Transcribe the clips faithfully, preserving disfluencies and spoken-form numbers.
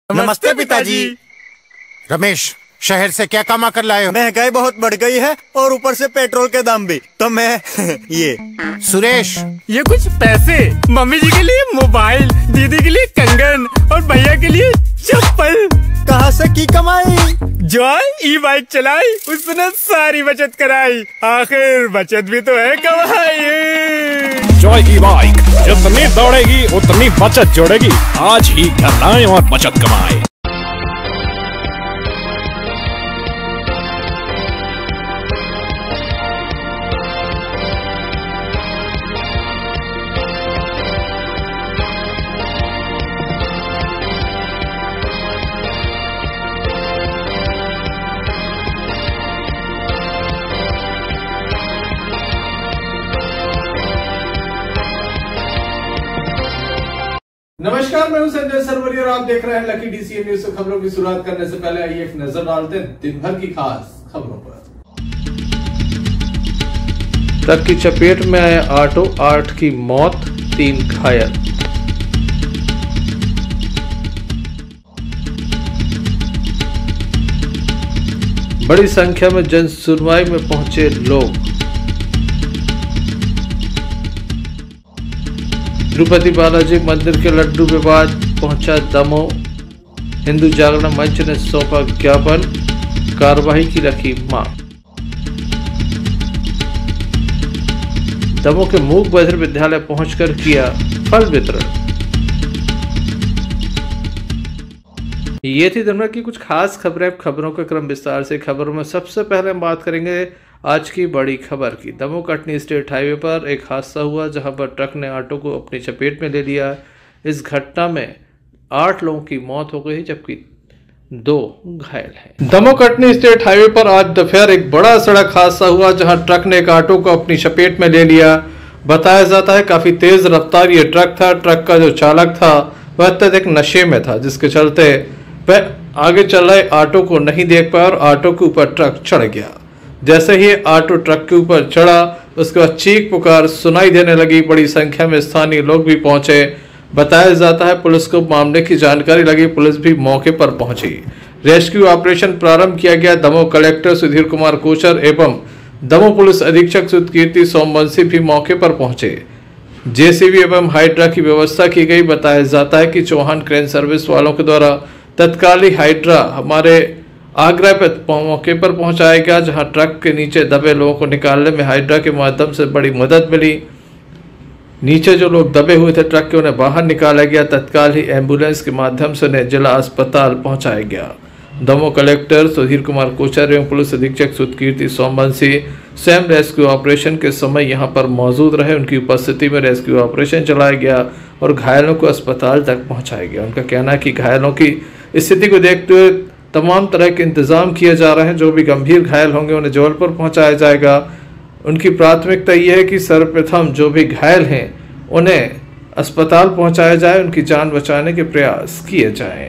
नमस्ते पिताजी। रमेश, शहर से क्या कमा कर लाए हो? महंगाई बहुत बढ़ गई है और ऊपर से पेट्रोल के दाम भी, तो मैं ये सुरेश, ये कुछ पैसे मम्मी जी के लिए मोबाइल, दीदी के लिए कंगन और भैया के लिए चप्पल। कहाँ से की कमाई? जो ई बाइक चलाई उसने सारी बचत कराई, आखिर बचत भी तो है कमाई। जॉय ई बाइक जितनी दौड़ेगी उतनी बचत जोड़ेगी। आज ही घर लाएं और बचत कमाएं। नमस्कार, मैं हूं संजय सरवरी और आप देख रहे हैं लकी डीसीएन न्यूज से। खबरों की शुरुआत करने से पहले आइए एक नजर डालते हैं दिन भर की खास खबरों पर। ट्रक की चपेट में आया ऑटो, आठ की मौत, तीन घायल। बड़ी संख्या में जन सुनवाई में पहुंचे लोग। तिरुपति बालाजी मंदिर के लड्डू विवाद पहुंचा दमोह। हिंदू जागरण मंच ने सौंपा ज्ञापन, कार्रवाई की रखी मांग। दमोह के मूक बधिर विद्यालय पहुंचकर किया फल वितरण। ये थी दिन भर की कुछ खास खबरें। खबरों के क्रम विस्तार से। खबरों में सबसे पहले हम बात करेंगे आज की बड़ी खबर की। दमोह कटनी स्टेट हाईवे पर एक हादसा हुआ जहां पर ट्रक ने ऑटो को अपनी चपेट में ले लिया। इस घटना में आठ लोगों की मौत हो गई जबकि दो घायल हैं। दमोह कटनी स्टेट हाईवे पर आज दोपहर एक बड़ा सड़क हादसा हुआ जहां ट्रक ने एक ऑटो को अपनी चपेट में ले लिया। बताया जाता है काफी तेज रफ्तार ये ट्रक था। ट्रक का जो चालक था वह अत्यधिक नशे में था, जिसके चलते वह आगे चल रहे ऑटो को नहीं देख पाया और ऑटो के ऊपर ट्रक चढ़ गया। जैसे ही ऑटो ट्रक के ऊपर चढ़ा उसके बाद चीख पुकार सुनाई देने लगी। बड़ी संख्या में स्थानीय लोग भी पहुंचे। बताया जाता है पुलिस को मामले की जानकारी लगी, पुलिस भी मौके पर पहुंची। रेस्क्यू ऑपरेशन प्रारंभ किया गया। दमोह कलेक्टर सुधीर कुमार कोचर एवं दमोह पुलिस अधीक्षक सुधकीर्ति सोमवंशी भी मौके पर पहुंचे। जेसीबी एवं हाइड्रा की व्यवस्था की गई। बताया जाता है कि चौहान क्रेन सर्विस वालों के द्वारा तत्कालीन हाइड्रा हमारे आगरा पर मौके पर पहुंचाया गया, जहां ट्रक के नीचे दबे लोगों को निकालने में हाइड्रा के माध्यम से बड़ी मदद मिली। नीचे जो लोग दबे हुए थे ट्रक के उन्हें बाहर निकाला गया। तत्काल ही एम्बुलेंस के माध्यम से उन्हें जिला अस्पताल पहुंचाया गया। दमोह कलेक्टर सुधीर कुमार कोचर एवं पुलिस अधीक्षक सुधकीर्ति सोमवंशी स्वयं रेस्क्यू ऑपरेशन के समय यहां पर मौजूद रहे। उनकी उपस्थिति में रेस्क्यू ऑपरेशन चलाया गया और घायलों को अस्पताल तक पहुंचाया गया। उनका कहना है कि घायलों की स्थिति को देखते हुए तमाम तरह के इंतजाम किए जा रहे हैं। जो भी गंभीर घायल होंगे उन्हें जबलपुर पहुंचाया जाएगा। उनकी प्राथमिकता यह है कि सर्वप्रथम जो भी घायल हैं उन्हें अस्पताल पहुंचाया जाए, उनकी जान बचाने के प्रयास किए जाएं।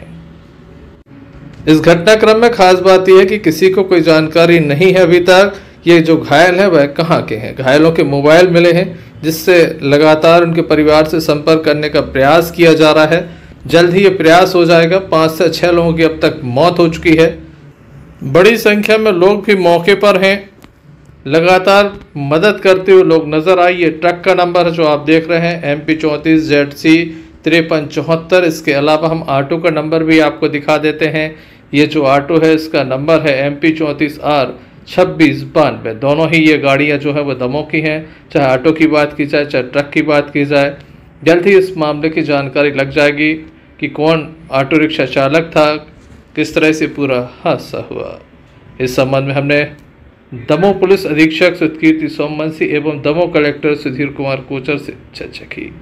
इस घटनाक्रम में खास बात यह है कि किसी को कोई जानकारी नहीं है अभी तक ये जो घायल हैं वह कहाँ के हैं। घायलों के मोबाइल मिले हैं जिससे लगातार उनके परिवार से संपर्क करने का प्रयास किया जा रहा है। जल्द ही ये प्रयास हो जाएगा। पाँच से छः लोगों की अब तक मौत हो चुकी है। बड़ी संख्या में लोग भी मौके पर हैं, लगातार मदद करते हुए लोग नजर आए। ये ट्रक का नंबर है जो आप देख रहे हैं एम पी चौंतीस जेड सी तिरपन चौहत्तर। इसके अलावा हम ऑटो का नंबर भी आपको दिखा देते हैं। ये जो ऑटो है इसका नंबर है एम पी चौंतीस आर छब्बीस बानवे। दोनों ही ये गाड़ियाँ जो है वो दमोह की हैं। चाहे ऑटो की बात की जाए चाहे ट्रक की बात की जाए, जल्द ही इस मामले की जानकारी लग जाएगी कि कौन ऑटो रिक्शा चालक था, किस तरह से पूरा हादसा हुआ। इस संबंध में हमने दमोह पुलिस अधीक्षक सुधकीर्ति सोमवंशी एवं दमोह कलेक्टर सुधीर कुमार कोचर से चर्चा की।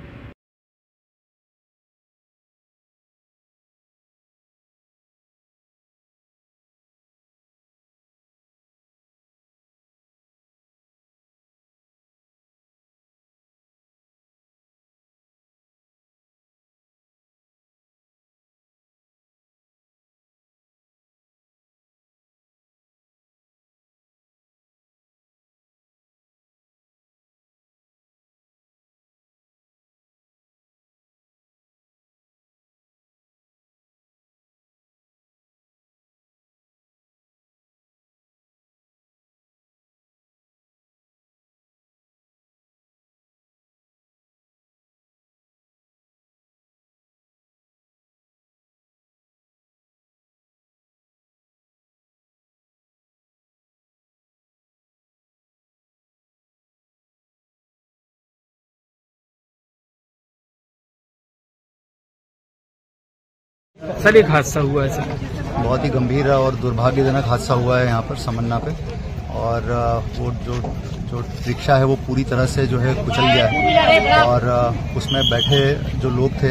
सर एक हादसा हुआ है सर, बहुत ही गंभीर और दुर्भाग्यजनक हादसा हुआ है यहाँ पर समन्ना पे। और वो जो जो रिक्शा है वो पूरी तरह से जो है कुचल गया है और उसमें बैठे जो लोग थे,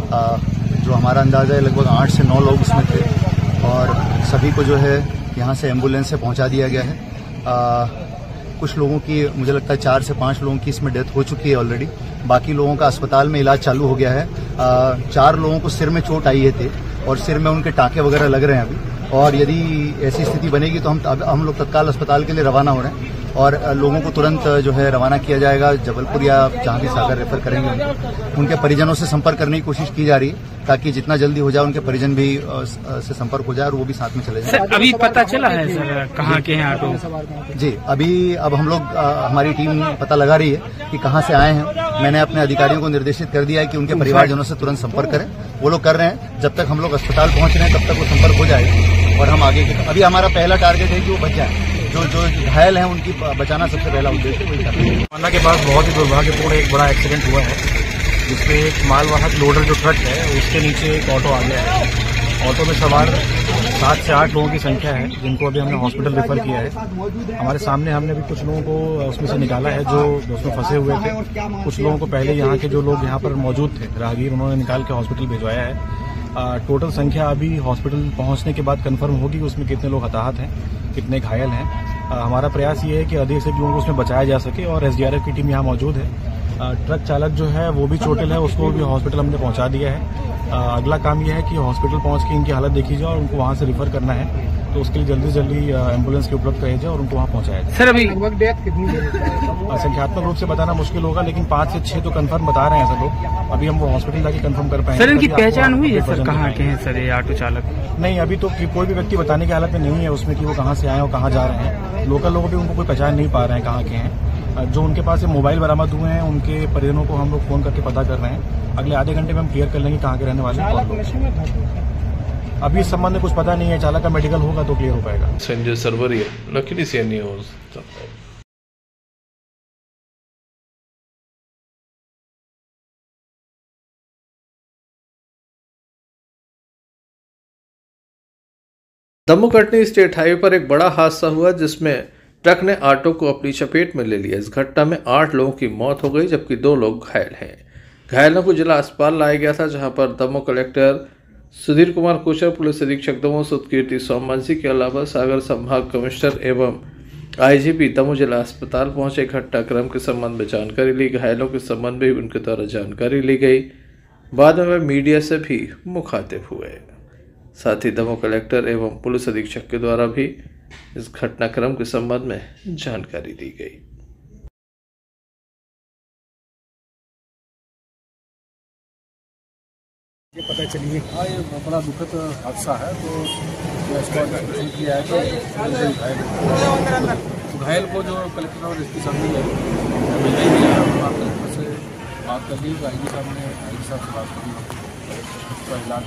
जो हमारा अंदाजा है लगभग आठ से नौ लोग उसमें थे और सभी को जो है यहाँ से एम्बुलेंस से पहुँचा दिया गया है। आ, कुछ लोगों की, मुझे लगता है चार से पाँच लोगों की इसमें डेथ हो चुकी है ऑलरेडी। बाकी लोगों का अस्पताल में इलाज चालू हो गया है। आ, चार लोगों को सिर में चोट आई है थे और सिर में उनके टाँके वगैरह लग रहे हैं अभी, और यदि ऐसी स्थिति बनेगी तो हम हम लोग तत्काल अस्पताल के लिए रवाना हो रहे हैं और लोगों को तुरंत जो है रवाना किया जाएगा जबलपुर या जहां भी सागर रेफर करेंगे उनको। उनके परिजनों से संपर्क करने की कोशिश की जा रही है ताकि जितना जल्दी हो जाए उनके परिजन भी से संपर्क हो जाए और वो भी साथ में चले जाए। अभी पता चला है सर कहाँ के हैं ऑटो? जी, अभी अब हम लोग, हमारी टीम पता लगा रही है कि कहाँ से आए हैं। मैंने अपने अधिकारियों को निर्देशित कर दिया है कि उनके परिवारजनों से तुरंत संपर्क करें। वो लोग कर रहे हैं। जब तक हम लोग अस्पताल पहुंच रहे हैं तब तक वो संपर्क हो जाएगा और हम आगे, अभी हमारा पहला टारगेट है कि वो बच जाए। जो जो घायल हैं उनकी बचाना सबसे पहला उद्देश्य वही है। समन्ना के पास बहुत ही दुर्भाग्यपूर्ण एक बड़ा एक्सीडेंट हुआ है जिसमें एक मालवाहक लोडर जो ट्रक है उसके नीचे एक ऑटो आ गया है। ऑटो में सवार सात से आठ लोगों की संख्या है जिनको अभी हमने हॉस्पिटल रेफर किया है। हमारे सामने हमने भी कुछ लोगों को उसमें से निकाला है जो उसमें फंसे हुए थे। कुछ लोगों को पहले यहाँ के जो लोग यहाँ पर मौजूद थे राहगीर, उन्होंने निकाल के हॉस्पिटल भिजवाया है। आ, टोटल संख्या अभी हॉस्पिटल पहुंचने के बाद कंफर्म होगी उसमें कितने लोग हताहत हैं, कितने घायल हैं। आ, हमारा प्रयास ये है कि अधिक से अधिक लोगों को उसमें बचाया जा सके और एसडीआरएफ की टीम यहाँ मौजूद है। आ, ट्रक चालक जो है वो भी चोटिल है, उसको भी हॉस्पिटल हमने पहुंचा दिया है। आ, अगला काम यह है कि हॉस्पिटल पहुंच के इनकी हालत देखी जाए और उनको वहां से रिफर करना है, तो उसके लिए जल्दी से जल्दी एम्बुलेंस की उपलब्ध कराई जाए और उनको वहां पहुंचाया जाए। सर अभी लगभग डेथ कितनी देर? संख्यात्मक रूप से बताना मुश्किल होगा लेकिन पांच से छह तो कंफर्म बता रहे हैं सब लोग। अभी हम वो हॉस्पिटल जाके कंफर्म कर पाएंगे। सर इनकी पहचान हुई है सर कहाँ के हैं सर ये ऑटो चालक? नहीं, अभी तो कोई भी व्यक्ति बताने की हालत में नहीं है उसमें कि वो कहाँ से आए और कहाँ जा रहे हैं। लोकल लोग भी उनको कोई पहचान नहीं पा रहे हैं कहाँ के हैं। जो उनके पास मोबाइल बरामद हुए हैं उनके परिजनों को हम लोग फोन करके पता कर रहे हैं। अगले आधे घंटे में हम क्लियर कर लेंगे कहाँ के रहने वाले हैं। अभी इस संबंध में कुछ पता नहीं है, चालक का मेडिकल होगा तो क्लियर हो पाएगा। Sanjay Sarwariya, Lucky DCN news. Damoh Katni state highway पर एक बड़ा हादसा हुआ जिसमें ट्रक ने ऑटो को अपनी चपेट में ले लिया। इस घटना में आठ लोगों की मौत हो गई जबकि दो लोग घायल हैं। घायलों को जिला अस्पताल लाया गया था जहां पर दमोह कलेक्टर सुधीर कुमार कोचर, पुलिस अधीक्षक दमोह सुतकीर्ति सोमवंशी के अलावा सागर संभाग कमिश्नर एवं आईजीपी दमोह जिला अस्पताल पहुंचे। घटनाक्रम के संबंध में जानकारी ली। घायलों के संबंध में उनके द्वारा जानकारी ली गई। बाद में वे मीडिया से भी मुखातिब हुए। साथ ही दमोह कलेक्टर एवं पुलिस अधीक्षक के द्वारा भी इस घटनाक्रम के संबंध में जानकारी दी गई। ये पता चलिए हाँ ये बड़ा दुखद हादसा है। तो इसको किया है तो घायल घायल को जो कलेक्टर और एसपी साहब ने से बात कर ली। आई जी साहब ने आई जी साहब से बात करी, उसका इलाज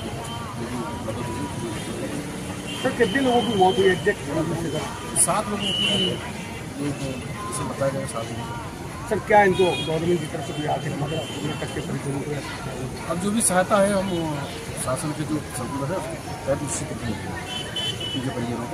सर कितने लोगों की मौत हुई एग्जैक्ट? सात लोगों की इसे बताया गया, सात लोगों। सर क्या इनको गवर्नमेंट की तरफ से भी आर्थिक मदद तक के परिजनों को अब जो भी सहायता है हम शासन के जो सर्कुलर है तहत उससे उनके परिजनों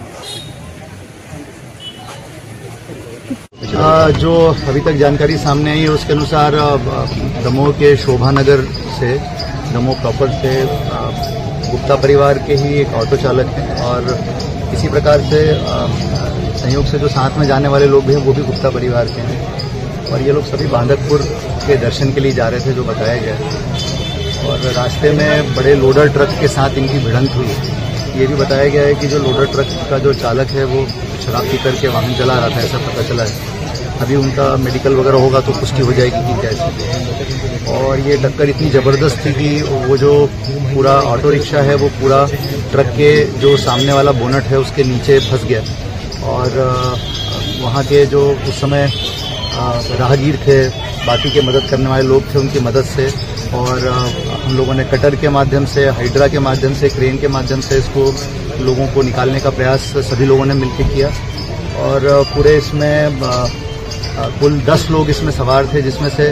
को जो अभी तक जानकारी सामने आई है उसके अनुसार दमोह के शोभा नगर से, दमोह प्रॉपर से गुप्ता परिवार के ही एक ऑटो चालक हैं और इसी प्रकार से संयोग से जो साथ में जाने वाले लोग भी हैं वो भी गुप्ता परिवार के हैं और ये लोग सभी बांधकपुर के दर्शन के लिए जा रहे थे जो बताया गया। और रास्ते में बड़े लोडर ट्रक के साथ इनकी भिड़ंत हुई। ये भी बताया गया है कि जो लोडर ट्रक का जो चालक है वो शराब पी करके वाहन चला रहा था, ऐसा पता चला है। अभी उनका मेडिकल वगैरह होगा तो पुष्टि हो जाएगी कि कैसे। और ये टक्कर इतनी ज़बरदस्त थी कि वो जो पूरा ऑटो रिक्शा है वो पूरा ट्रक के जो सामने वाला बोनट है उसके नीचे फंस गया। और वहाँ के जो उस समय राहगीर थे, बाकी के मदद करने वाले लोग थे, उनकी मदद से और हम लोगों ने कटर के माध्यम से, हाइड्रा के माध्यम से, क्रेन के माध्यम से इसको लोगों को निकालने का प्रयास सभी लोगों ने मिलकर किया। और पूरे इसमें कुल दस लोग इसमें सवार थे जिसमें से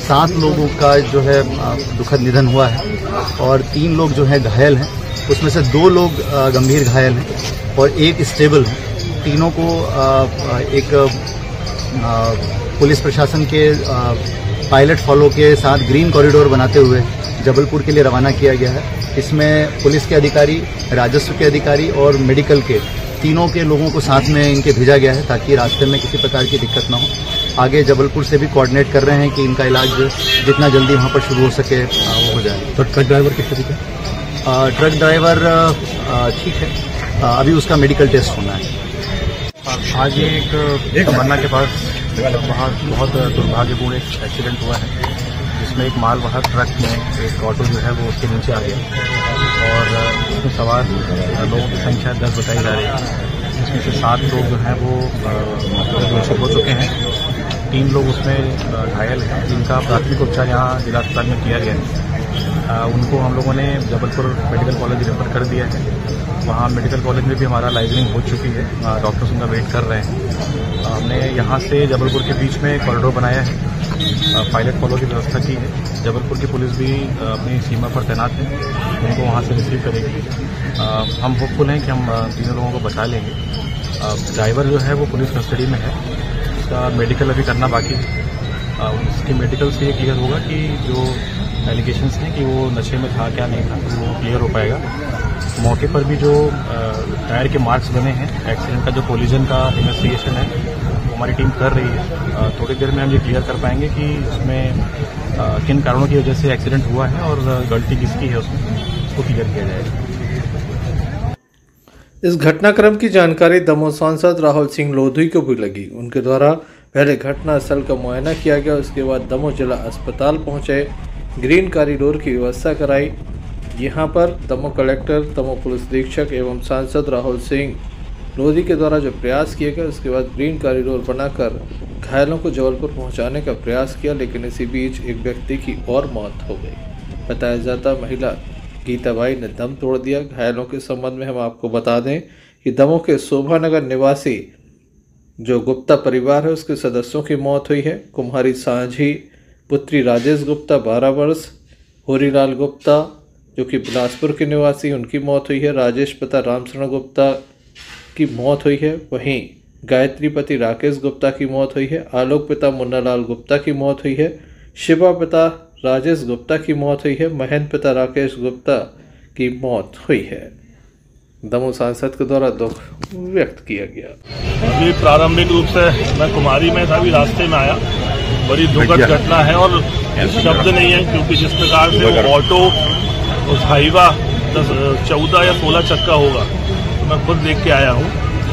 सात लोगों का जो है दुखद निधन हुआ है और तीन लोग जो है घायल हैं। उसमें से दो लोग गंभीर घायल हैं और एक स्टेबल है। तीनों को एक पुलिस प्रशासन के पायलट फॉलो के साथ ग्रीन कॉरिडोर बनाते हुए जबलपुर के लिए रवाना किया गया है। इसमें पुलिस के अधिकारी, राजस्व के अधिकारी और मेडिकल के तीनों के लोगों को साथ में इनके भेजा गया है ताकि रास्ते में किसी प्रकार की दिक्कत ना हो। आगे जबलपुर से भी कोऑर्डिनेट कर रहे हैं कि इनका इलाज जितना जल्दी वहाँ पर शुरू हो सके वो हो जाए। तो ट्रक ड्राइवर किस तरीके? ट्रक ड्राइवर ठीक है, अभी उसका मेडिकल टेस्ट होना है। आज ये एक तमन्ना के पास वहाँ बहुत दुर्भाग्यपूर्ण एक एक्सीडेंट हुआ है जिसमें एक मालवाहक ट्रक में एक ऑटो जो है वो उसके नीचे आ गया और उसमें सवार लोगों की संख्या दस बताई जा रही है। इसमें से सात लोग जो हैं वो घायल हो चुके हैं, तीन लोग उसमें घायल हैं जिनका प्राथमिक उपचार यहाँ जिला अस्पताल में किया गया है। उनको हम लोगों ने जबलपुर मेडिकल कॉलेज रेफर कर दिया है। वहाँ मेडिकल कॉलेज में भी हमारा लाइजनिंग हो चुकी है, डॉक्टर्स उनका वेट कर रहे हैं। हमने यहाँ से जबलपुर के बीच में कॉरिडोर बनाया है, पायलट फॉलो की व्यवस्था की है। जबलपुर की पुलिस भी अपनी सीमा पर तैनात है, उनको वहाँ से रिसीव करेगी। हम होपफुल हैं कि हम तीनों लोगों को बचा लेंगे। ड्राइवर जो है वो पुलिस कस्टडी में है, उसका मेडिकल अभी करना बाकी है। उसके मेडिकल से ये क्लियर होगा कि जो एलिगेशंस हैं कि वो नशे में था क्या नहीं था, वो क्लियर हो पाएगा। मौके पर भी जो टायर के मार्क्स बने हैं, एक्सीडेंट का जो कोलिजन का इन्वेस्टिगेशन है वो हमारी टीम कर रही है। थोड़ी देर में हम ये क्लियर कर पाएंगे कि उसमें किन कारणों की वजह से एक्सीडेंट हुआ है और गलती किसकी है, उसमें उसको क्लियर किया जाएगा। इस घटनाक्रम की जानकारी दमोह सांसद राहुल सिंह लोधी को भी लगी। उनके द्वारा पहले घटनास्थल का मुआयना किया गया, उसके बाद दमोह जिला अस्पताल पहुंचे, ग्रीन कॉरिडोर की व्यवस्था कराई। यहां पर दमोह कलेक्टर, दमोह पुलिस अधीक्षक एवं सांसद राहुल सिंह लोधी के द्वारा जो प्रयास किए गए, उसके बाद ग्रीन कॉरिडोर बनाकर घायलों को जबलपुर पहुंचाने का प्रयास किया, लेकिन इसी बीच एक व्यक्ति की और मौत हो गई। बताया जाता महिला गीताबाई ने दम तोड़ दिया। घायलों के संबंध में हम आपको बता दें कि दमोह के शोभानगर निवासी जो गुप्ता परिवार है उसके सदस्यों की मौत हुई है। कुम्हारी सांझी पुत्री राजेश गुप्ता बारह वर्ष, होरीलाल गुप्ता जो कि बिलासपुर के निवासी, उनकी मौत हुई है। राजेश पिता रामशरण गुप्ता की मौत हुई है। वहीं गायत्री पति राकेश गुप्ता की मौत हुई है। आलोक पिता मुन्नालाल गुप्ता की मौत हुई है। शिवा पिता राजेश गुप्ता की मौत हुई है। महेंद्र पिता राकेश गुप्ता की मौत हुई है। दमोह सांसद के द्वारा दुख व्यक्त किया गया। अभी प्रारंभिक रूप से मैं कुमारी में था, अभी रास्ते में आया, बड़ी दुखद घटना है और शब्द नहीं है, क्योंकि जिस प्रकार से वो ऑटो उस हाईवा चौदह या सोलह चक्का होगा, तो मैं खुद देख के आया हूँ।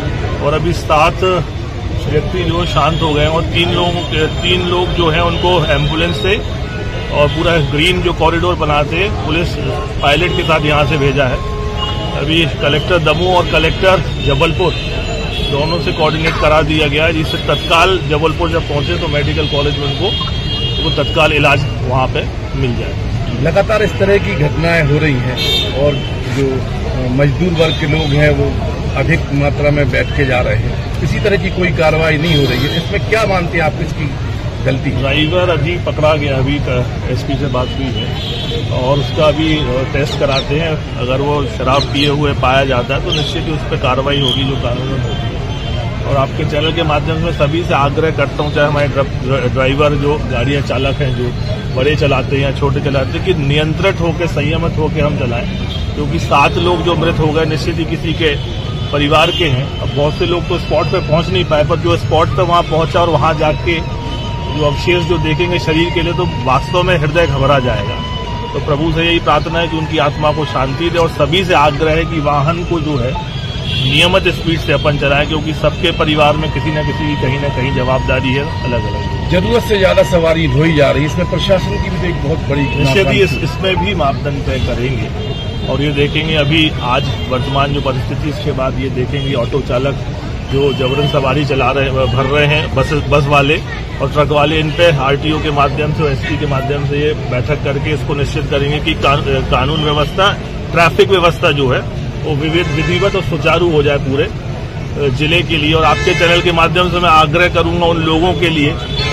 और अभी सात व्यक्ति जो शांत हो गए और तीन लोगों के तीन लोग जो है उनको एम्बुलेंस से और पूरा ग्रीन जो कॉरिडोर बनाते पुलिस पायलट के साथ यहाँ से भेजा है। अभी कलेक्टर दमोह और कलेक्टर जबलपुर दोनों से कोऑर्डिनेट करा दिया गया है, जिससे तत्काल जबलपुर जब पहुंचे तो मेडिकल कॉलेज में उनको तो तत्काल इलाज वहाँ पे मिल जाए। लगातार इस तरह की घटनाएं हो रही हैं और जो मजदूर वर्ग के लोग हैं वो अधिक मात्रा में बैठ के जा रहे हैं, किसी तरह की कोई कार्रवाई नहीं हो रही है। इसमें क्या मानते हैं आप, इसकी गलती? ड्राइवर अभी पकड़ा गया, अभी एसपी से बात हुई है और उसका अभी टेस्ट कराते हैं। अगर वो शराब पिए हुए पाया जाता है तो निश्चित ही उस पर कार्रवाई होगी जो कानून में होती है। और आपके चैनल के माध्यम से सभी से आग्रह करता हूँ, चाहे हमारे ड्राइवर जो गाड़ियाँ चालक हैं, जो बड़े चलाते हैं या छोटे चलाते हैं, कि नियंत्रित होकर संयमित होकर हम चलाएं, क्योंकि सात लोग जो मृत हो गए निश्चित ही किसी के परिवार के हैं। अब बहुत से लोग तो स्पॉट पे पहुंच नहीं पाए, पर जो स्पॉट पे वहां पहुंचा और वहां जाके जो अवशेष जो देखेंगे शरीर के लिए, तो वास्तव में हृदय घबरा जाएगा। तो प्रभु से यही प्रार्थना है कि उनकी आत्मा को शांति दे और सभी से आग्रह है कि वाहन को जो है नियमित स्पीड से अपन चलाएं, क्योंकि सबके परिवार में किसी न किसी की कहीं न कहीं जवाबदारी है अलग अलग। जरूरत से ज्यादा सवारी ढोई जा रही है, इसमें प्रशासन की भी एक बहुत बड़ी निश्चित ही इस, इसमें भी मापदंड तय करेंगे और ये देखेंगे। अभी आज वर्तमान जो परिस्थिति, इसके बाद ये देखेंगे ऑटो चालक जो जबरन सवारी चला रहे भर रहे हैं, बस बस वाले और ट्रक वाले, इन पे आरटीओ के माध्यम से, एसपी के माध्यम से ये बैठक करके इसको निश्चित करेंगे कि कानून व्यवस्था, ट्रैफिक व्यवस्था जो है वो विविध विधिवत और सुचारू हो जाए पूरे जिले के लिए। और आपके चैनल के माध्यम से मैं आग्रह करूंगा उन लोगों के लिए कि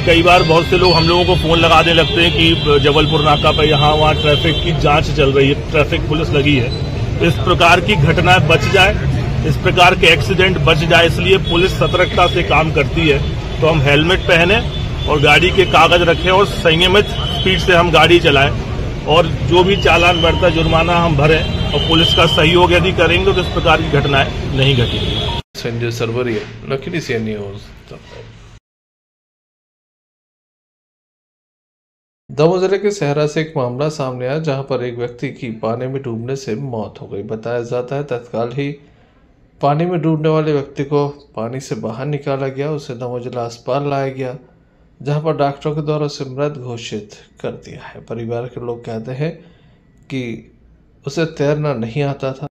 कई बार बहुत से लोग हम लोगों को फोन लगाने लगते हैं कि जबलपुर नाका पर यहाँ वहाँ ट्रैफिक की जांच चल रही है, ट्रैफिक पुलिस लगी है। इस प्रकार की घटनाएं बच जाए, इस प्रकार के एक्सीडेंट बच जाए, इसलिए पुलिस सतर्कता से काम करती है। तो हम हेलमेट पहने और गाड़ी के कागज रखें और संयमित स्पीड से हम गाड़ी चलाएं और जो भी चालान बढ़ता जुर्माना हम भरें और पुलिस का सहयोग यदि करेंगे तो इस प्रकार की घटनाएं नहीं घटेंगी। Sanjay Sarwariya, Lucky DCN news. Damoh जिले के सहरा से एक मामला सामने आया जहां पर एक व्यक्ति की पानी में डूबने से मौत हो गई। बताया जाता है तत्काल ही पानी में डूबने वाले व्यक्ति को पानी से बाहर निकाला गया, उसे दमोह जिला अस्पताल लाया गया जहां पर डॉक्टरों के द्वारा उसे मृत घोषित कर दिया है। परिवार के लोग कहते हैं कि उसे तैरना नहीं आता था।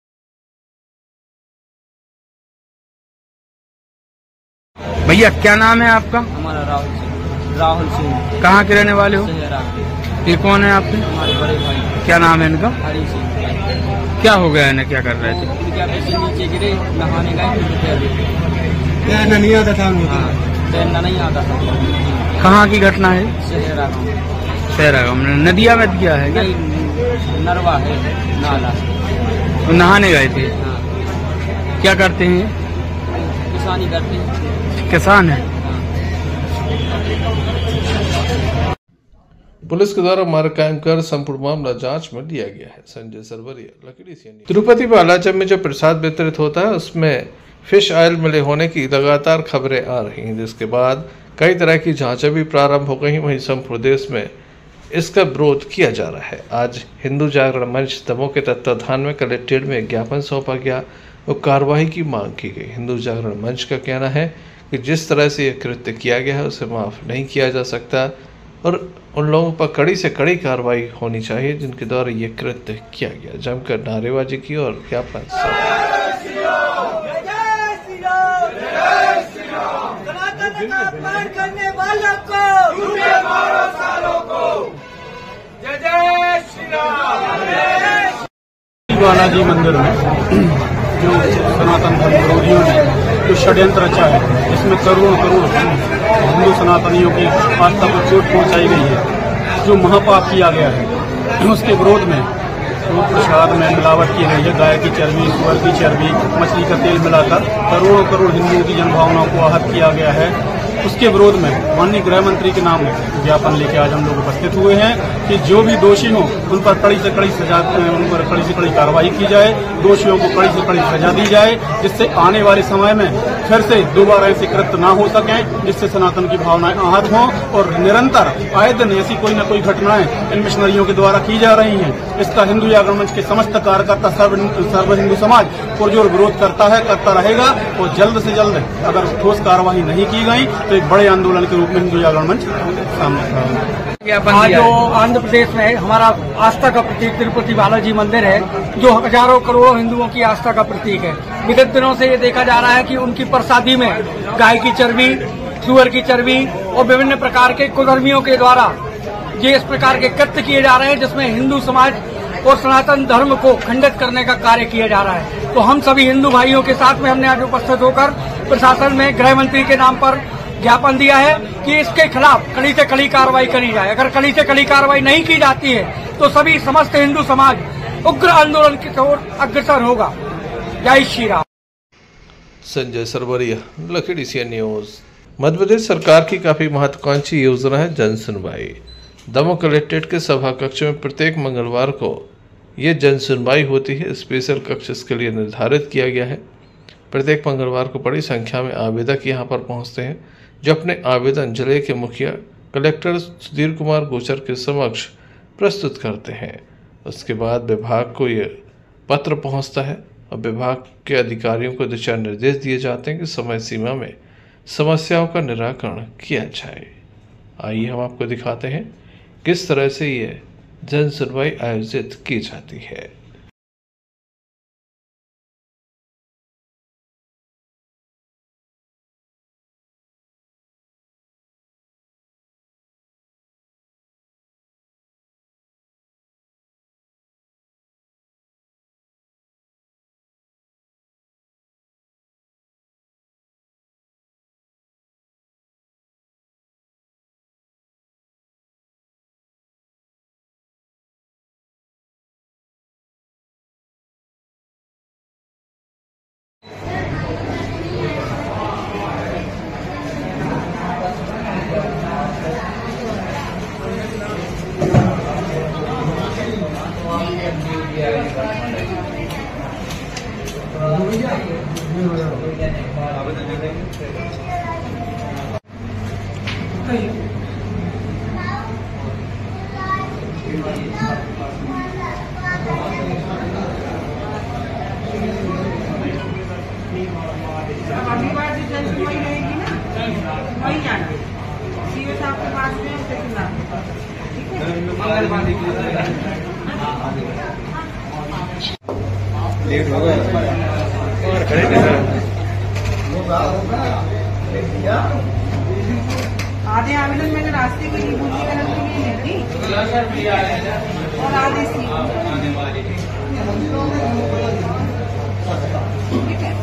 भैया क्या नाम है आपका? हमारा राहुल सिंह। राहुल सिंह। कहाँ के रहने वाले हो? ये कौन है आपके? हमारे बड़े भाई। क्या नाम है इनका? हरी सिंह। क्या हो गया इन्हें, क्या कर रहे थे? क्या पैसे नीचे गिरे, नहाने गए, तैरना नहीं आता था उनको? तैरना नहीं आता था। कहाँ की घटना है? सहरा गाँव। सहरा गाँव में नदिया में दिया है क्या? नरवा है, नाला। तो नहाने गए थे? क्या करते हैं? किसानी करते हैं। किसान है। पुलिस के द्वारा मार्ग कायम कर संपूर्ण मामला जांच में लिया गया है। Sanjay Sarwariya, Lucky DCN. तिरुपति बालाजी में जो प्रसाद वितरित होता है उसमें फिश ऑयल मिले होने की लगातार खबरें आ रही हैं, जिसके बाद कई तरह की जांचें भी प्रारंभ हो गई। वहीं संपूर्ण देश में इसका विरोध किया जा रहा है। आज हिंदू जागरण मंच दमोह के तत्वाधान में कलेक्ट्रेट में ज्ञापन सौंपा गया और कार्रवाई की मांग की गई। हिंदू जागरण मंच का कहना है कि जिस तरह से यह कृत्य किया गया है उसे माफ नहीं किया जा सकता और उन लोगों पर कड़ी से कड़ी कार्रवाई होनी चाहिए जिनके द्वारा ये कृत्य किया गया। जमकर नारेबाजी की और ज्ञापन करने वालों को मारो सालों को। जय जय श्री राम। बालाजी मंदिर में जो सनातन धर्म विरोधियों ने जो षड्यंत्र रचा है, इसमें करोड़ करोड़ हिंदू सनातनियों की आस्था को चोट पहुंचाई गई है, जो महापाप किया गया है, उसके विरोध में तो प्रसाद में मिलावट की गई है। गाय की चर्बी, सुअर की चर्बी, मछली का तेल मिलाकर करोड़ों करोड़ हिंदुओं की जनभावनाओं को आहत किया गया है। उसके विरोध में माननीय गृह मंत्री के नाम ज्ञापन लेके आज हम लोग उपस्थित हुए हैं कि जो भी दोषी हो उन पर कड़ी से कड़ी सजा, उन पर कड़ी से कड़ी कार्रवाई की जाए, दोषियों को कड़ी से कड़ी सजा दी जाए, जिससे आने वाले समय में फिर से दोबारा ऐसे कृत्य ना हो सके, जिससे सनातन की भावनाएं आहत हों। और निरंतर आए दिन ऐसी कोई न कोई घटनाएं इन मिशनरियों के द्वारा की जा रही हैं। इसका हिंदू जागरण मंच के समस्त कार्यकर्ता, सर्व सर्व हिंदू समाज पुरजोर विरोध करता है, करता रहेगा। और जल्द से जल्द अगर ठोस कार्रवाई नहीं की गई तो एक बड़े आंदोलन के रूप में हिंदू जागरण मंच सामने खड़ा। आज जो आंध्र प्रदेश में हमारा आस्था का प्रतीक तिरुपति बालाजी मंदिर है, जो हजारों करोड़ों हिंदुओं की आस्था का प्रतीक है, विगत दिनों से ये देखा जा रहा है कि उनकी प्रसादी में गाय की चर्बी, सुअर की चर्बी और विभिन्न प्रकार के कुधर्मियों के द्वारा ये इस प्रकार के कृत्य किए जा रहे हैं, जिसमें हिंदू समाज और सनातन धर्म को खंडित करने का कार्य किया जा रहा है। तो हम सभी हिंदू भाइयों के साथ में हमने आज उपस्थित होकर प्रशासन में गृह मंत्री के नाम पर ज्ञापन दिया है कि इसके खिलाफ कड़ी से कड़ी कार्रवाई करी जाए। अगर कड़ी से कड़ी कार्रवाई नहीं की जाती है तो सभी समस्त हिंदू समाज उग्र आंदोलन की ओर अग्रसर होगा। जय Shri Ram. Sanjay Sarwariya, Lucky DCN news. Madhya Pradesh सरकार की काफी महत्वाकांक्षी योजना है जन सुनवाई। दमोह कलेक्ट्रेट के सभा कक्ष में प्रत्येक मंगलवार को ये जन सुनवाई होती है। स्पेशल कक्ष इसके लिए निर्धारित किया गया है। प्रत्येक मंगलवार को बड़ी संख्या में आवेदक यहाँ पर पहुँचते हैं, जो अपने आवेदन जिले के मुखिया कलेक्टर सुधीर कुमार गोचर के समक्ष प्रस्तुत करते हैं। उसके बाद विभाग को ये पत्र पहुँचता है और विभाग के अधिकारियों को दिशा निर्देश दिए जाते हैं कि समय सीमा में समस्याओं का निराकरण किया जाए। आइए हम आपको दिखाते हैं किस तरह से ये जन सुनवाई आयोजित की जाती है। अगली बार जो जज वही रहेगी ना, वही आना सीओ साहब के पास में उसके खिलाफ, ठीक है। लेट हो गया और खड़े आधे आवेदन मैंने रास्ते के लिए भूलिएगा के लिए दी और आधे सी, ठीक है।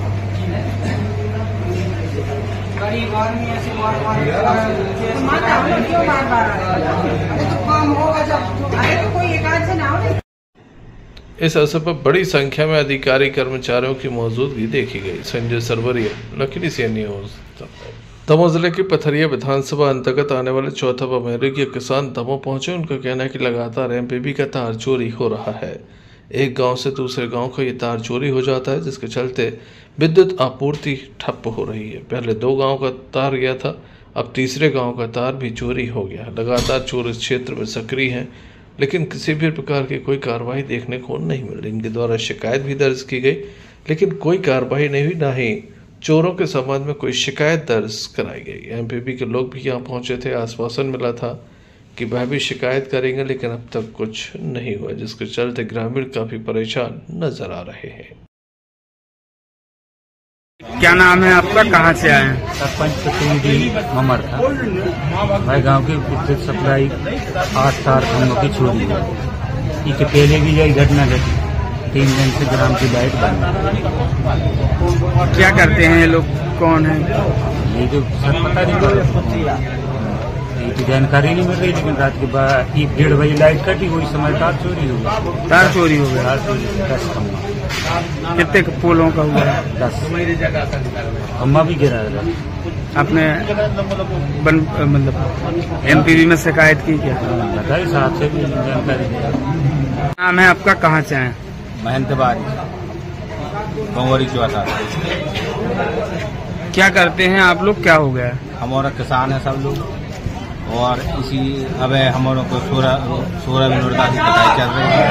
गरीब आदमी ऐसे बार बार मत आओ, क्यों बार बार अरे तो काम होगा जब, अरे तो कोई एक आध से ना हो। इस अवसर पर बड़ी संख्या में अधिकारी कर्मचारियों की मौजूदगी देखी गई। Sanjay Sarwariya, Lucky DCN news. Damoh जिले की पथरिया विधानसभा अंतर्गत आने वाले चौथा बमेरी के किसान दमोह पहुंचे। उनका कहना है कि लगातार एमपीबी का तार चोरी हो रहा है। एक गांव से दूसरे गांव का ये तार चोरी हो जाता है, जिसके चलते विद्युत आपूर्ति ठप्प हो रही है। पहले दो गांव का तार गया था, अब तीसरे गांव का तार भी चोरी हो गया। लगातार चोर इस क्षेत्र में सक्रिय हैं, लेकिन किसी भी प्रकार की कोई कार्रवाई देखने को नहीं मिल रही। इनके द्वारा शिकायत भी दर्ज की गई, लेकिन कोई कार्रवाई नहीं हुई, ना ही चोरों के संबंध में कोई शिकायत दर्ज कराई गई। एमपीबी के लोग भी यहाँ पहुंचे थे, आश्वासन मिला था कि वह भी शिकायत करेंगे, लेकिन अब तक कुछ नहीं हुआ, जिसके चलते ग्रामीण काफी परेशान नजर आ रहे हैं। क्या नाम है आपका, कहाँ से आए हैं? सरपंच प्रतिनिधि ममर था। भाई गांव की विद्युत सप्लाई आठ तार खंभों की चोरी है। इसके पहले भी यही घटना घटी, तीन दिन से ग्राम की लाइट बंद। क्या करते हैं ये लोग, कौन है ये? जो सर पता नहीं, ये तो जानकारी नहीं मिल रही, लेकिन रात के बाद एक डेढ़ बजे लाइट कटी, वही समय तार चोरी हो गया। तार चोरी हो गया। तार चोरी दस खम्भा। कितने पोलों का हुआ है? दस खम्भा भी गिरा है। आपने बन मतलब एमपीबी में शिकायत की क्या? बताइए साहब से भी जानकारी। नाम है आपका, कहाँ से आए? महंत बारी बंगोरी चौथा। क्या करते हैं आप लोग, क्या हो गया? हमारा किसान है सब लोग, और इसी अब हमारों को सोलह सोलह विनोदता की कटाई चल रही है।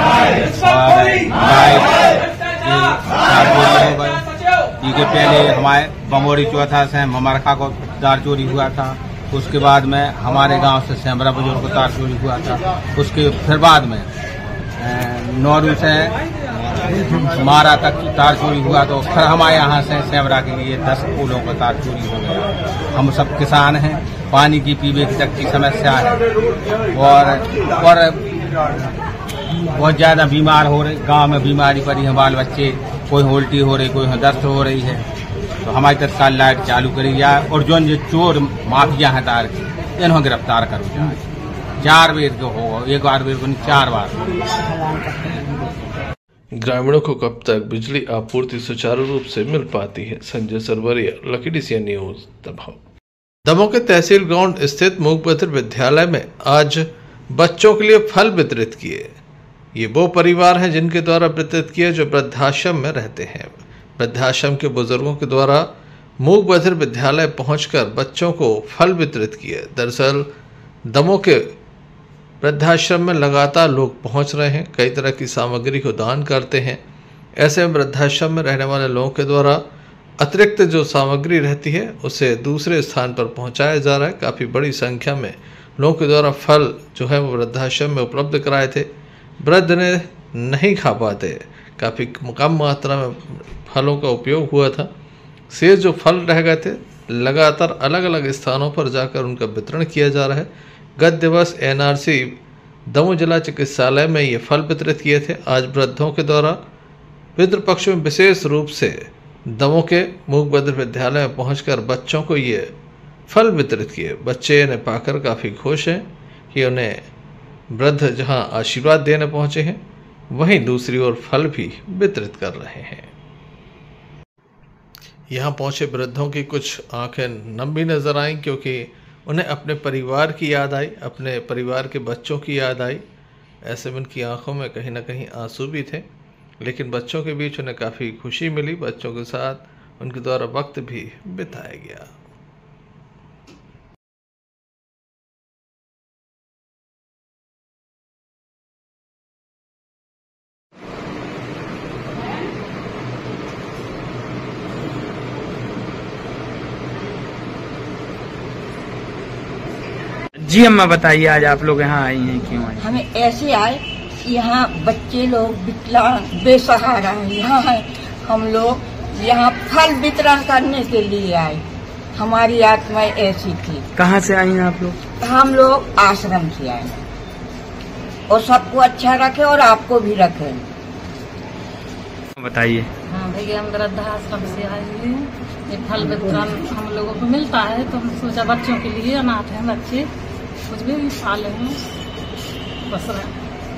और ये पहले हमारे बंगोरी चौथा से ममरखा को तार चोरी हुआ था, उसके बाद में हमारे गांव से सेमरा बुजुर्ग को तार चोरी हुआ था, उसके फिर बाद में नौरू से मारा तक तार चोरी हुआ, तो फिर हमारे यहाँ से सेमरा के लिए दस पुलों का तार चोरी हो गया। हम सब किसान हैं, पानी की पीने की तक की समस्या है, और और बहुत ज्यादा बीमार हो रहे, गांव में बीमारी पड़ी है, बाल बच्चे, कोई उल्टी हो रही, कोई दस्त हो रही है। तो हमारी तत्काल लाइट चालू करी जाए, और जो जो चोर माफिया हैं तार के, इन्हों गिरफ्तार करो जाए। चार बेर को हो, एक बार बेर को नहीं, चार बार। ग्रामीणों को कब तक बिजली आपूर्ति सुचारू रूप से मिल पाती है? Sanjay Sarwariya, Lucky DCN news, Damoh. Damoh के तहसील ग्राउंड स्थित मूक बधिर विद्यालय में आज बच्चों के लिए फल वितरित किए। ये वो परिवार हैं जिनके द्वारा वितरित किए जो वृद्धाश्रम में रहते हैं। वृद्धाश्रम के बुजुर्गों के द्वारा मूक बधिर विद्यालय पहुंचकर बच्चों को फल वितरित किए। दरअसल दमोह के वृद्धाश्रम में लगातार लोग पहुंच रहे हैं, कई तरह की सामग्री को दान करते हैं। ऐसे में वृद्धाश्रम में रहने वाले लोगों के द्वारा अतिरिक्त जो सामग्री रहती है उसे दूसरे स्थान पर पहुंचाया जा रहा है। काफ़ी बड़ी संख्या में लोगों के द्वारा फल जो है वो वृद्धाश्रम में उपलब्ध कराए थे। वृद्ध ने नहीं खा पाते, काफ़ी कम मात्रा में फलों का उपयोग हुआ था। शेष जो फल रह गए थे लगातार अलग अलग स्थानों पर जाकर उनका वितरण किया जा रहा है। गत दिवस एनआरसी दमोह जिला चिकित्सालय में ये फल वितरित किए थे। आज वृद्धों के द्वारा पितृपक्ष में विशेष रूप से दमोह के मूक बधिर विद्यालय में पहुंचकर बच्चों को ये फल वितरित किए। बच्चे इन्हें पाकर काफ़ी खुश हैं कि उन्हें वृद्ध जहां आशीर्वाद देने पहुंचे हैं, वहीं दूसरी ओर फल भी वितरित कर रहे हैं। यहाँ पहुंचे वृद्धों की कुछ आंखें नम भी नजर आईं, क्योंकि उन्हें अपने परिवार की याद आई, अपने परिवार के बच्चों की याद आई। ऐसे में उनकी आंखों में कहीं ना कहीं आंसू भी थे। लेकिन बच्चों के बीच उन्हें काफ़ी खुशी मिली। बच्चों के साथ उनके द्वारा वक्त भी बिताया गया। जी अम्मा बताइए, आज आप लोग यहाँ आई हैं, क्यों आई? हमें ऐसे आए, यहाँ बच्चे लोग विकलांग बेसहारा हैं, यहाँ है हम लोग यहाँ फल वितरण करने के लिए आए। हमारी आत्मा ऐसी थी। कहाँ से आई हैं आप लोग? हम लोग आश्रम से आए और सबको अच्छा रखे और आपको भी रखे। बताइए। हाँ भैया, हम वृद्धाश्रम से आए हुए हैं। ये फल वितरण हम लोगों को मिलता है तो हम सोचा बच्चों के लिए, अनाथ हैं बच्चे, कुछ भी पाले हैं बस रहे।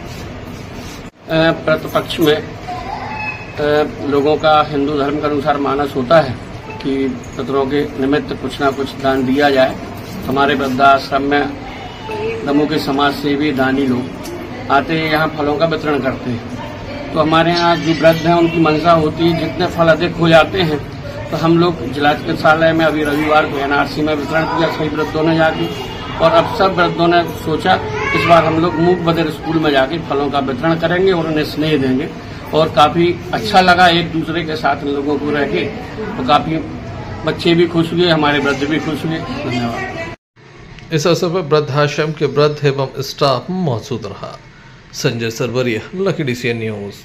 प्रतिपक्ष में लोगों का हिंदू धर्म के अनुसार मानस होता है कि पितरों के निमित्त कुछ ना कुछ दान दिया जाए। हमारे वृद्धाश्रम में दमोह के समाज सेवी दानी लोग आते हैं, यहाँ फलों का वितरण करते हैं। तो हमारे यहाँ जो वृद्ध हैं उनकी मंशा होती है, जितने फल अधिक हो जाते हैं तो हम लोग जिला चिकित्सालय में अभी रविवार को एनआरसी में वितरण किया सभी वृद्धों ने जाके, और अब सब वृद्धों ने सोचा इस बार हम लोग मूक बधिर स्कूल में जाके फलों का वितरण करेंगे और उन्हें स्नेह देंगे। और काफी अच्छा लगा एक दूसरे के साथ इन लोगों को रह के, तो काफी बच्चे भी खुश हुए, हमारे वृद्ध भी खुश हुए। धन्यवाद। इस अवसर पर वृद्धाश्रम के वृद्ध एवं स्टाफ मौजूद रहा। Sanjay Sarwariya, Lucky DCN news.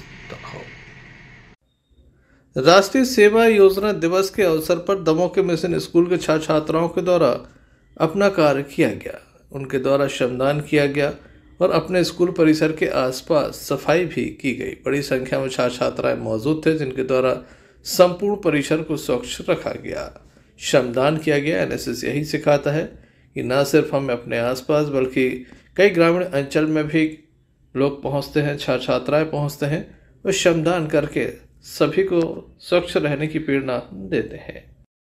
राष्ट्रीय सेवा योजना दिवस के अवसर पर दमोह के मिशन स्कूल के छात्र छात्राओं के द्वारा अपना कार्य किया गया। उनके द्वारा श्रमदान किया गया और अपने स्कूल परिसर के आसपास सफाई भी की गई। बड़ी संख्या में छात्र छात्राएं मौजूद थे जिनके द्वारा संपूर्ण परिसर को स्वच्छ रखा गया, श्रमदान किया गया। एनएसएस यही सिखाता है कि न सिर्फ हम अपने आसपास बल्कि कई ग्रामीण अंचल में भी लोग पहुंचते हैं, छात्र छात्राएं पहुंचते हैं और श्रमदान करके सभी को स्वच्छ रहने की प्रेरणा देते हैं।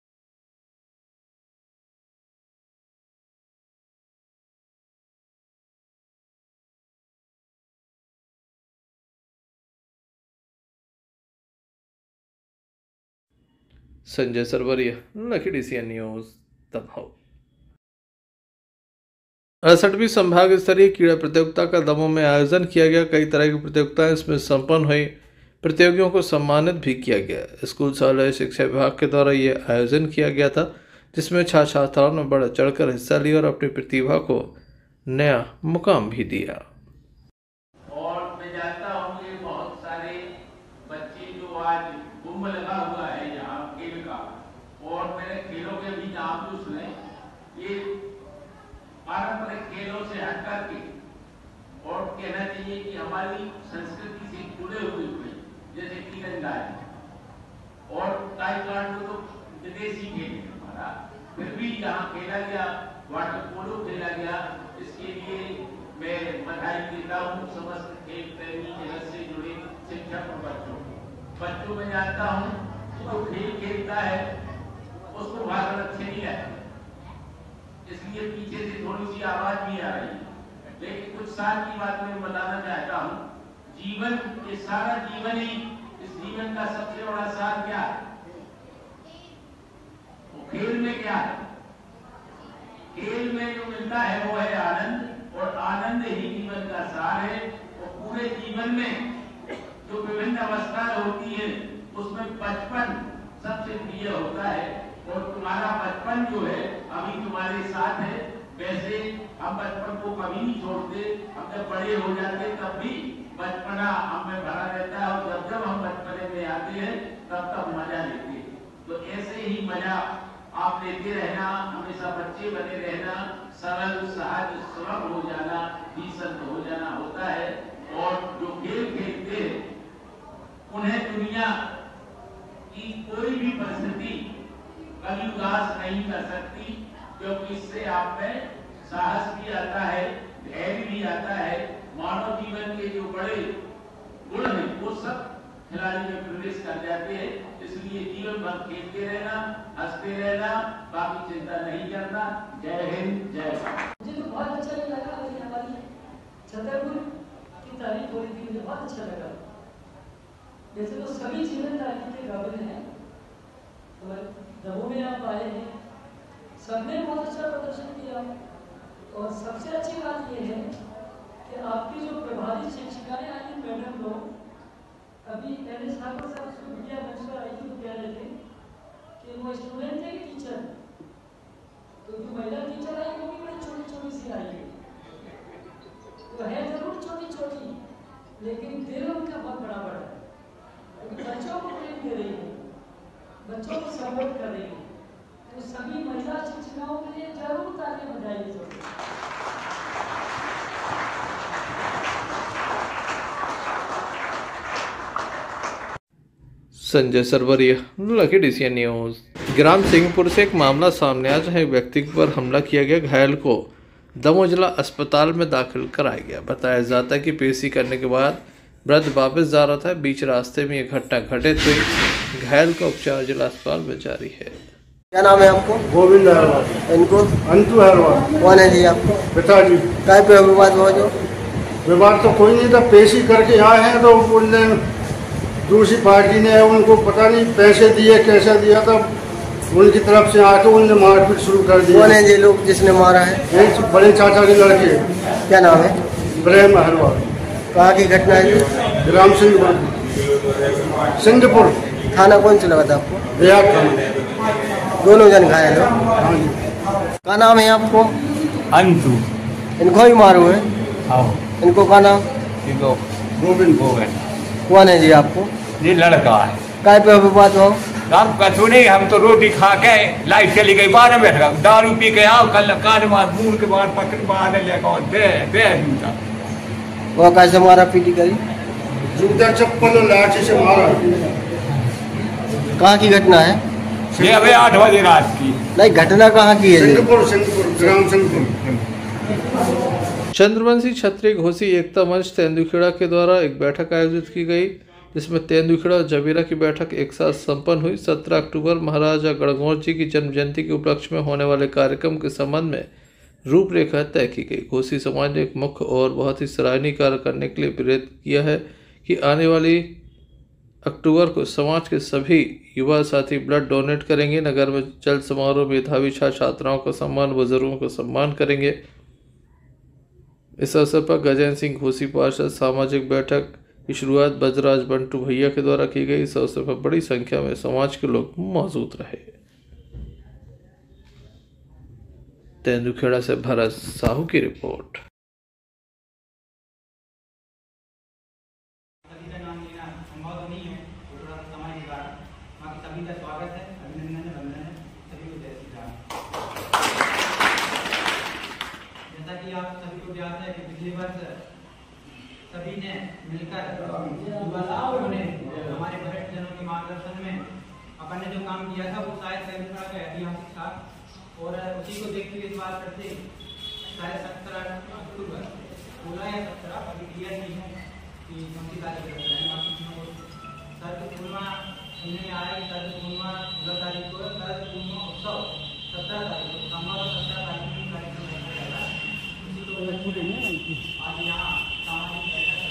Sanjay Sarwariya, Lucky DCN news, Damoh. अड़सठवीं संभाग स्तरीय क्रीड़ा प्रतियोगिता का दमोह में आयोजन किया गया। कई तरह की प्रतियोगिताएं इसमें संपन्न हुई। प्रतियोगियों को सम्मानित भी किया गया। स्कूल शालेय शिक्षा विभाग के द्वारा यह आयोजन किया गया था, जिसमें छात्र छात्राओं ने बढ़ चढ़कर हिस्सा लिया और अपनी प्रतिभा को नया मुकाम भी दिया। और मैं जानता हूँ कि बहुत सारे बच्चे जो आज कुंभ लगा हुआ है यहाँ खेल का, और मैंने खेलों के भी नाम जो सुने, ये पारंपरिक खेलों से हट करके और कहना चाहिए कि हमारी संस्कृति से जुड़े हुए हुए जैसे तीरंदाजी और ताइक्वांडो तो विदेशी खेल है हमारा, फिर भी यहाँ खेला गया, वाटर पोलो खेला गया। इसके लिए मैं बधाई देता हूँ समस्त खेल प्रेमी जगत से जुड़े शिक्षक और बच्चों बच्चों में जानता हूँ जो खेल खेलता है उसको भाषण अच्छे नहीं लगते, इसलिए पीछे से थोड़ी सी आवाज भी आ रही है। लेकिन कुछ साल की बात मैं बताना चाहता हूँ। जीवन, ये सारा जीवन ही, इस जीवन का सबसे बड़ा सार क्या है? वो खेल में क्या है? खेल में जो मिलता है वो है आनंद, और आनंद ही जीवन का सार है। और पूरे जीवन में जो विभिन्न अवस्थाएं होती है उसमें बचपन सबसे प्रिय होता है, और तुम्हारा बचपन जो है अभी तुम्हारे साथ है। वैसे हम बचपन को कभी नहीं छोड़ते, हम जब बड़े हो जाते तब भी बचपना हमें भरा रहता है, और जब जब हम बचपने में आते हैं तब तब मजा लेते हैं। तो ऐसे ही मजा आप लेते रहना, हमेशा बच्चे बने रहना, सरल सहज सुलभ हो जाना, निसंत हो जाना होता है। और जो खेल खेलते हैं उन्हें दुनिया की कोई भी परिस्थिति कभी उदास नहीं कर सकती, क्योंकि इससे आप में साहस भी आता है, धैर्य भी आता है। मानव जीवन के जो बड़े गुण हैं वो सब खिलाड़ी में प्रवेश कर जाते हैं। इसलिए जीवन भर खेलते रहना, हंसते रहना, बाकी चिंता नहीं करना। जय हिंद, जय भारत। मुझे तो बहुत अच्छा लगा, हमारी छतरपुर की तारीफ हो रही थी, मुझे बहुत अच्छा लगा। वैसे तो सभी जिम्मेदारी के काबिल हैं। दमोह में आप आए हैं, सबने बहुत अच्छा प्रदर्शन किया और सबसे अच्छी बात यह है कि आपकी जो प्रभारी शिक्षिकाएं आई मैडम लोग, अभी एन एस ठाकुर साहब उसको विद्या मंच पर आई थी विद्यालय थे कि वो स्टूडेंट थे कि टीचर, तो जो महिला टीचर आई वो भी बड़ी छोटी छोटी सी आई है, तो है जरूर छोटी छोटी लेकिन दिल उनका बहुत बड़ा बड़ा है, क्योंकि बच्चों को प्रेम दे रही है, बच्चों को सपोर्ट कर रही है। तो सभी महिला शिक्षिकाओं के लिए जरूर ताली बजाइए जरूर। Sanjay Sarwariya, Lucky DCN news. ग्राम सिंहपुर से एक मामला सामने आया जहां एक व्यक्ति पर हमला किया गया। घायल को दमोह जिला अस्पताल में दाखिल कराया गया। बताया जाता है कि पीसी करने के बाद वृद्ध वापस जा रहा था, बीच रास्ते में यह घटना घटित हुई। घायल का उपचार जिला अस्पताल में जारी है। क्या नाम है आपको? गोविंद हरवाल। इनको? अंतु हरवाल। कौन है जी आपको? पिताजी। काय पे विवाद हुआ? जो विवाद तो कोई नहीं था, पेशी करके आए हैं तो उनने दूसरी पार्टी ने उनको पता नहीं पैसे दिए कैसे दिया था, उनकी तरफ से आके उनने मारपीट शुरू कर दी। कौन है ये लोग जिसने मारा है? बड़े चाचा के लड़के। क्या नाम है? प्रेम हरवाल। कहाँ की घटना है? ग्राम सिंहपुर। सिंहपुर थाना कौन सा लगा था आपको? देहात थाना। दोनों जन घायल हो? हाँ जी। क्या नाम है आपको? अंतु। इनको ही मारो है? हाँ। इनको क्या नाम? गोविंद। गोविंद। कौन है जी आपको? ये लड़का है। काय पे विवाद हुआ? हम कछु नहीं, हम तो रोटी खा के लाइट चली गई, बारह बैठ गया, दारू पी के आओ कल कान मार मुंह के बाद पकड़ बाहर लेकर दे दे जूता। वो कैसे मारा पीटी करी? जूता चप्पल लाठी से मारा। कहाँ की घटना है? ये अभी आठ बजे रात की। नहीं, घटना कहाँ की है? सिंहपुर। सिंहपुर ग्राम सिंहपुर। चंद्रवंशी क्षत्रिय घोसी एकता मंच तेंदुखेड़ा के द्वारा एक बैठक आयोजित की गई, जिसमें तेंदुखेड़ा और जबीरा की बैठक एक साथ संपन्न हुई। सत्रह अक्टूबर महाराजा गणगौर जी की जन्म जयंती के उपलक्ष्य में होने वाले कार्यक्रम के संबंध में रूपरेखा तय की गई। घोसी समाज ने एक मुख्य और बहुत ही सराहनीय कार्य करने के लिए प्रेरित किया है कि आने वाली अक्टूबर को समाज के सभी युवा साथी ब्लड डोनेट करेंगे। नगर में चल समारोह मेधावी छात्र छात्राओं का सम्मान, बुजुर्गों का सम्मान करेंगे। इस अवसर पर गजेंद्र सिंह घोसी पार्षद सामाजिक बैठक की शुरुआत बजराज बंटू भैया के द्वारा की गई। इस अवसर पर बड़ी संख्या में समाज के लोग मौजूद रहे। तेंदुखेड़ा से भरत साहू की रिपोर्ट। सभी ने मिलकर युवा साथियों ने हमारे वरिष्ठ जनों के मार्गदर्शन में अपन ने जो काम किया था वो शायद तेंदुखेड़ा का ऐतिहासिक था और उसी को देखते हुए इस बार करते शायद सत्रह अक्टूबर सोलह या सत्रह अभी क्लियर नहीं है कि कौन सी तारीख रख रहे हैं। सर्द पूर्णिमा सुनने आया कि सर्द पूर्णिमा सोलह तारीख को, सर्द पूर्णिमा उत्सव सत्रह तारीख को, सोमवार सत्रह तारीख को कार्यक्रम रखा जाएगा। उसी को आज यहाँ सामाजिक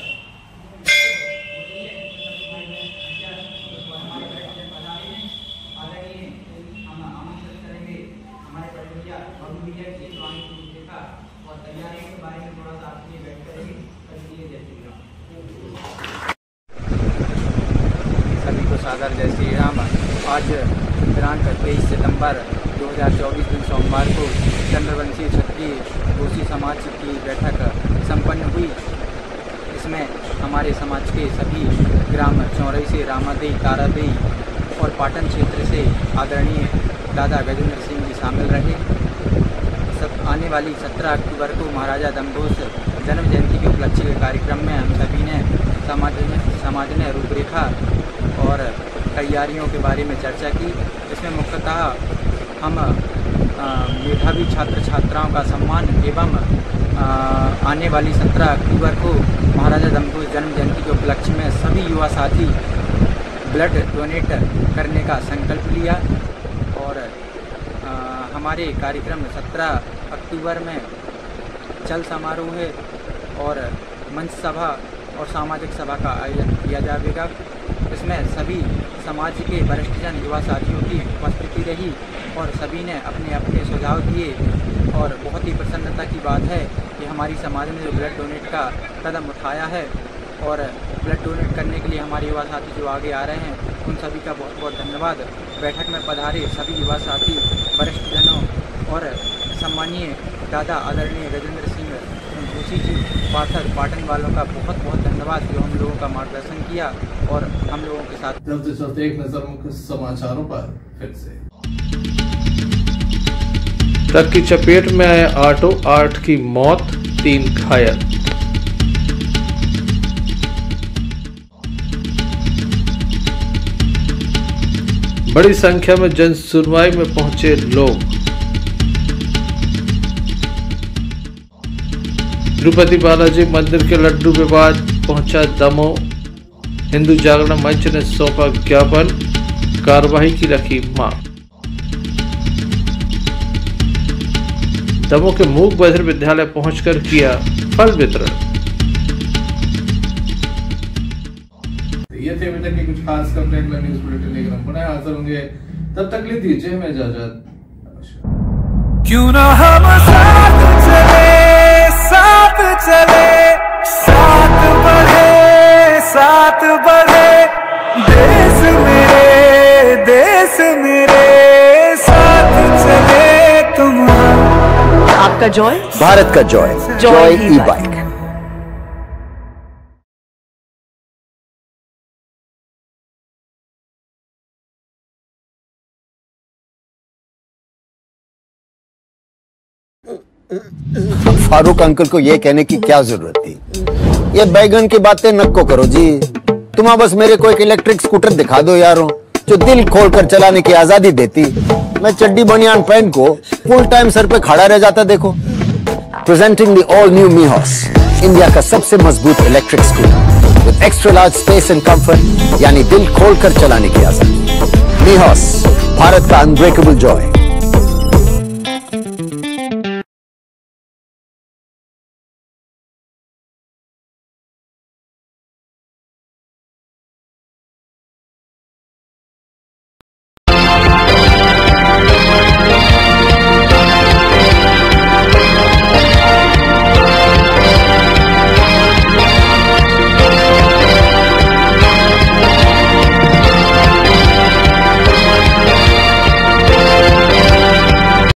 सभी को सादर जय श्री राम। आज दिनांक तेईस सितंबर दो हज़ार चौबीस दिन सोमवार को चंद्रवंशी क्षत्रिय घोसी समाज की बैठक संपन्न हुई। इसमें हमारे समाज के सभी ग्राम चौरई से रामादेई, तारादेई और पाटन क्षेत्र से आदरणीय दादा गजेंद्र सिंह जी शामिल रहे। सब आने वाली सत्रह अक्टूबर को महाराजा दमघोष जन्म जयंती के उपलक्ष्य के कार्यक्रम में हम सभी ने समाज में समाज ने रूपरेखा और तैयारियों के बारे में चर्चा की। इसमें मुख्यतः हम मेधावी छात्र छात्राओं का सम्मान एवं आ, आने वाली सत्रह अक्टूबर को महाराजा दमघोष जन्म जयंती के उपलक्ष्य में सभी युवा साथी ब्लड डोनेट करने का संकल्प लिया और आ, हमारे कार्यक्रम सत्रह अक्टूबर में चल समारोह है और मंच सभा और सामाजिक सभा का आयोजन किया जाएगा। इसमें सभी समाज के वरिष्ठजन युवा साथियों की उपस्थिति रही और सभी ने अपने अपने सुझाव दिए। और बहुत ही प्रसन्नता की बात है कि हमारी समाज ने जो ब्लड डोनेट का कदम उठाया है और ब्लड डोनेट करने के लिए हमारे युवा साथी जो आगे आ रहे हैं, उन सभी का बहुत बहुत धन्यवाद। बैठक में पधारे सभी युवा साथी, वरिष्ठजनों और सम्मानीय दादा आदरणीय गजेंद्र सिंह जोशी जी पाठक पाटन वालों का बहुत बहुत धन्यवाद जो हम लोगों का मार्गदर्शन किया और हम लोगों के साथ। चलते चलते एक नजर मुख्य समाचारों पर फिर से। ट्रक की चपेट में आया ऑटो, आठ की मौत, तीन घायल। बड़ी संख्या में जन सुनवाई में पहुंचे लोग। तिरुपति बालाजी मंदिर के लड्डू विवाद पहुंचा दमोह, हिंदू जागरण मंच ने सौंपा ज्ञापन, कार्रवाई की रखी मांग। दमोह के मूक बधिर विद्यालय पहुंचकर किया फल वितरण। ये थे अभी तक के कुछ खास कंटेंट में न्यूज बुलेटिन लेकर हम पुनः हाजिर होंगे, तब तक ले दीजिए हमें इजाजत। क्यों ना हम साथ चले, साथ चले, साथ बढ़े, साथ बढ़े, देश मेरे, देश मेरे, साथ चले तुम। आपका जॉय, भारत का Joy, Joy e bike. Farooq uncle को ये कहने की क्या जरूरत थी? ये बैगन की बातें नको करो जी। तुम बस मेरे को एक इलेक्ट्रिक स्कूटर दिखा दो यारों, जो दिल खोलकर चलाने की आजादी देती। मैं चड्डी बनियान पहन को फुल टाइम सर पे खड़ा रह जाता। देखो, presenting the all new Mihos, India का सबसे मजबूत electric scooter with extra large space and comfort, यानी दिल खोलकर चलाने की आजादी। मीहॉस, भारत का अनब्रेकेबल जॉय।